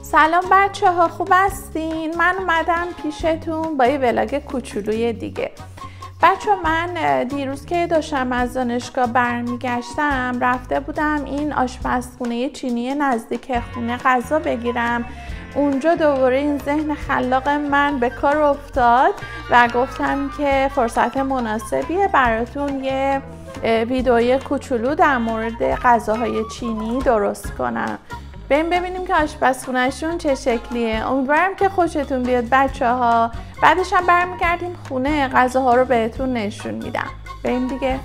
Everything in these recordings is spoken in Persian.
سلام بچه ها، خوب هستین؟ من اومدم پیشتون با یه ولاگ کوچولوی دیگه. بچه من دیروز که داشتم از دانشگاه برمیگشتم رفته بودم این آشپزخونه چینی نزدیک خونه غذا بگیرم. اونجا دوباره این ذهن خلاق من به کار افتاد و گفتم که فرصت مناسبیه براتون یه ویدئوی کوچولو در مورد غذاهای چینی درست کنم. بریم ببینیم که آشپزخونه‌شون چه شکلیه. امیدوارم که خوشتون بیاد بچه ها. بعدش هم برمیگردیم خونه، غذاها رو بهتون نشون میدم. بریم دیگه.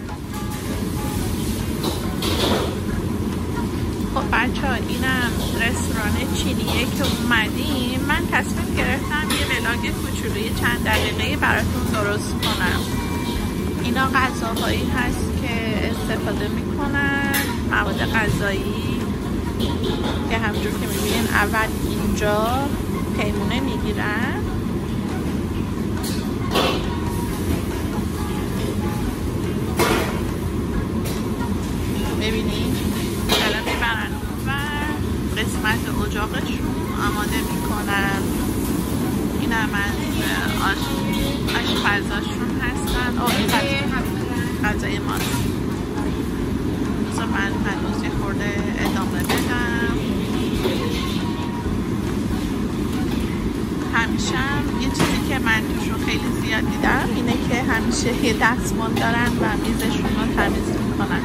خب بچه ها، اینم رستوران چینیه که اومدیم. من تصمیم گرفتم یه ولاگ کوچولوی چند دقیقه براتون درست کنم. اینا غذاهایی هست که استفاده میکنن، مواد غذایی که همجور که میبینین اول اینجا پیمونه میگیرن، ببینین الان میبرن و قسمت اجاقشون آماده میکنن. این هم از آشپزاشون هستن. این غذای ماست. من هنوز یه خورده ادامه بدم. همیشه یه چیزی که من توشون خیلی زیاد دیدم اینه که همیشه یه دستمال دارن و میزشون رو تمیز میکنن.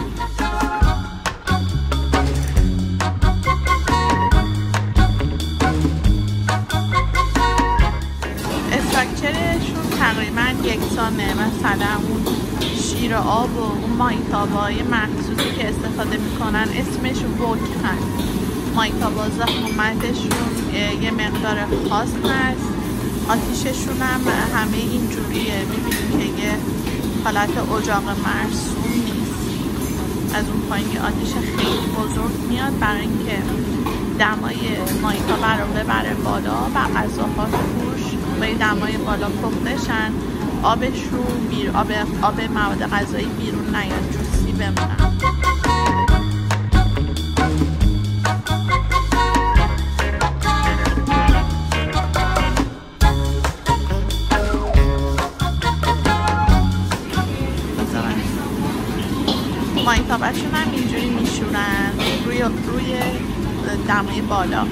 استراکچرشون تقریبا یکسانه. مثلا اون شیر آب و اون مایتابای مخصوصی که استفاده میکنن اسمش وک هست. مایتابا زخمتشون یه مقدار خاص هست. آتیششون هم همه اینجوریه. میبینیم که یه حالت اجاق مرسوم نیست. از اون پایین آتیش خیلی بزرگ میاد برای اینکه دمای مایتابا رو ببره بالا و غذاها توش با دمای بالا پختشن. آبشون آب مواد غذایی بیرون نیاد، جوسی بمونن. مایتابه‌شون هم اینجوری میشورن روی دمای بالا.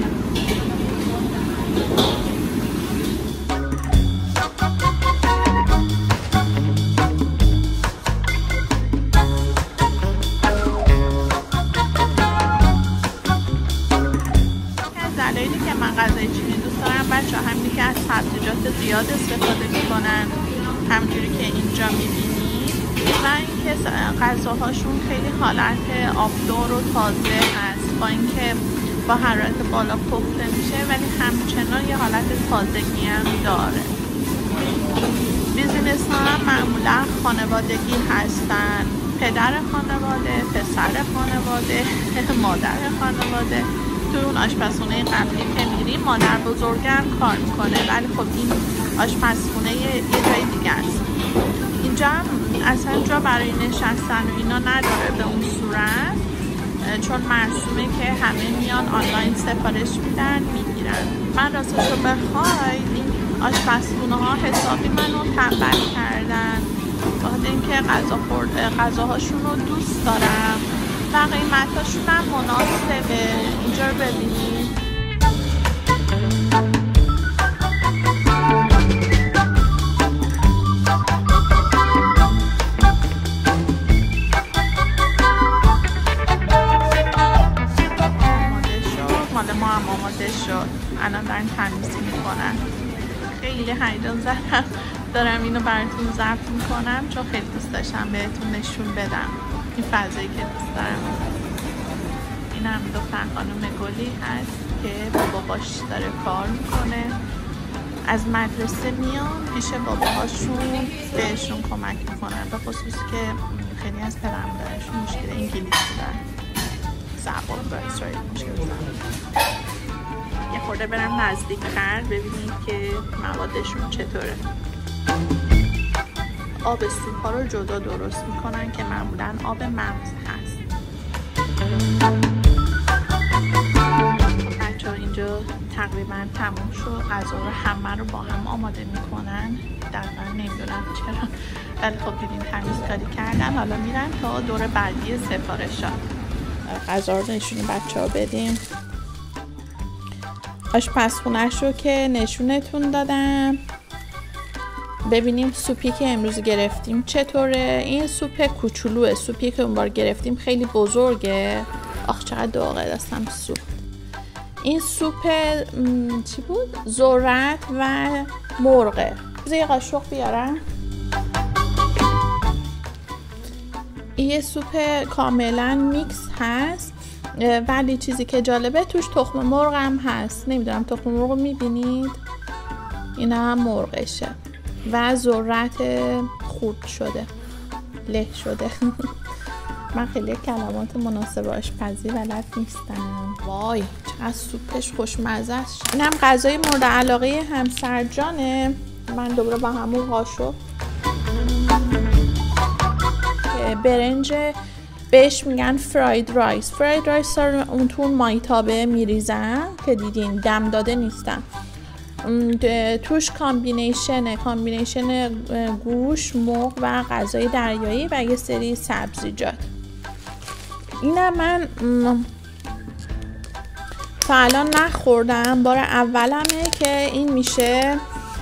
غذای چینی دوست دارم بچه ها، همینی که از سبزیجات زیاد استفاده میکنن همجوری که اینجا میبینید و اینکه غذاهاشون خیلی حالت آبدار و تازه هست، با اینکه با حرارت بالا پخته میشه ولی همچنان یه حالت تازگی هم داره. بیزینس ها هم معمولا خانوادگی هستن. پدر خانواده، پسر خانواده، مادر خانواده. توی اون آشپزخونه قبلی که میریم مادر بزرگم کار میکنه، ولی خب این آشپزخونه یه جای دیگه است. اینجا هم اصلا جا برای نشستن و اینا نداره به اون صورت، چون مرسومه که همه میان آنلاین سفارش میدن میگیرن. من راستشو بخوای این آشپزخونه ها حسابی منو تنبل کردن، بخاطر اینکه غذاهاشون رو دوست دارم و قیمتاشون هم مناسبه. اینجا رو ببینید. آماده شد. مال ما هم آماده شد. الان دارن تمیز میکنن. خیلی هیجان زدم دارم اینو براتون ضبط میکنم، چون خیلی دوست داشتم بهتون نشون بدم این فضایی که دوست دارم. این هم دختر خانم گلی هست که با باباش داره کار میکنه. از مدرسه میان پیش باباهاشون بهشون کمک میکنن، به خصوص که خیلی از پدرمادرشون مشکل انگلیسی دارن، زبان با اسرائیل مشکل زبان. یه خورده برم نزدیک‌تر ببینید که موادشون چطوره. آب سوپ ها رو جدا درست میکنن که معمولا آب مغز هست. بچه ها این اینجا تقریبا تموم شد. غذا رو همه رو با هم آماده میکنن. دقیقا نمیدونم چرا، ولی خب دیدین تمیزکاری کردن. حالا میرن تا دور بعدی سفارشات. غذا رو نشون بچه ها بدیم. آشپزخونه‌ش رو که نشونتون دادم. ببینیم سوپی که امروز گرفتیم چطوره. این سوپ کوچولوه. سوپی که اون بار گرفتیم خیلی بزرگه. آخ چقدر داغه دستم سوپ. این سوپ چی بود؟ ذرت و مرغه. بذار یه قاشق بیارم. این یه سوپ کاملا میکس هست، ولی چیزی که جالبه توش تخم مرغ هم هست. نمیدونم تخم مرغ رو میبینید؟ این هم مرغشه و ذرت خورد شده، له شده. من خیلی کلمات مناسب آشپزی بلد نیستم. وای چقدر سوپش خوشمزه است. اینم غذای مورد علاقه همسر جانه. من دوباره با همون قاشق برنج بهش میگن فراید رایس. فراید رایس رو اون تون مایتابه میریزن که دیدین دم داده نیستن. توش کامبینیشن گوشت، مرغ و غذای دریایی و یه سری سبزیجات. اینم من تا الان نخوردم، بار اولمه که این میشه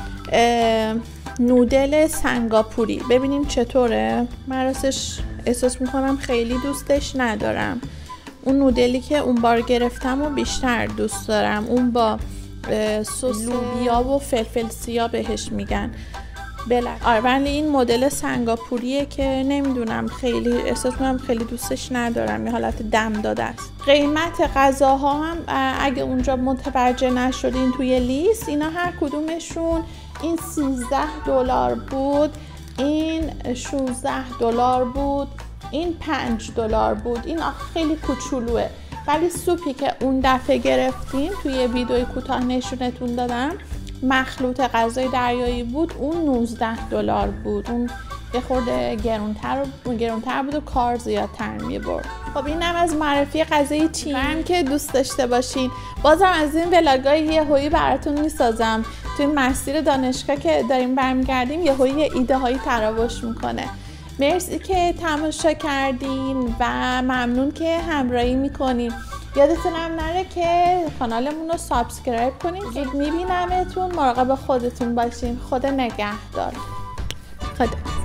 نودل سنگاپوری. ببینیم چطوره. من راستش احساس میکنم خیلی دوستش ندارم. اون نودلی که اون بار گرفتم و بیشتر دوست دارم. اون با سس لوبیا و فلفل سیاه بهش میگن. آره ولی این مدل سنگاپوریه که نمیدونم خیلی احساس میکنم خیلی دوستش ندارم. یه حالت دم داده است. قیمت غذاها هم اگه اونجا متوجه نشدین توی لیست، اینا هر کدومشون این $13 بود، این $16 بود، این $5 بود. این خیلی کوچولوه. ولی سوپی که اون دفعه گرفتیم توی ویدیوی کوتاه نشونتون دادم مخلوط غذای دریایی بود، اون $19 بود. اون یه خورده گرونتر بود و کار زیادتر می‌برد. خب اینم از معرفی غذای چینی که دوست داشته باشین. بازم از این ولاگای یهویی براتون میسازم. تو این مسیر دانشگاه که داریم برمیگردیم یهویی ایده هایی تراوش میکنه. مرسی که تماشا کردین و ممنون که همراهی میکنین. یادتون هم نره که کانالمون رو سابسکرایب کنین. زود میبینمتون. مراقب خودتون باشین. خدا نگهدار. خدا